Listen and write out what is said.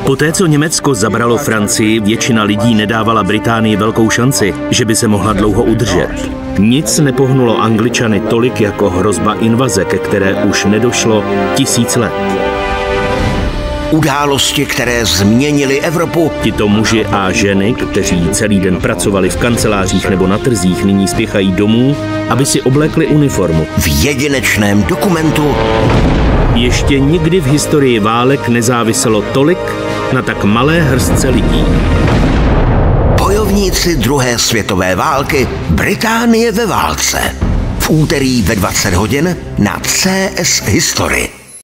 Poté, co Německo zabralo Francii, většina lidí nedávala Británii velkou šanci, že by se mohla dlouho udržet. Nic nepohnulo Angličany tolik jako hrozba invaze, ke které už nedošlo 1000 let. Události, které změnily Evropu. Tito muži a ženy, kteří celý den pracovali v kancelářích nebo na trzích, nyní spěchají domů, aby si oblékli uniformu. V jedinečném dokumentu. Ještě nikdy v historii válek nezáviselo tolik na tak malé hrstce lidí. Bojovníci druhé světové války, Británie ve válce. V úterý ve 20 hodin na CS History.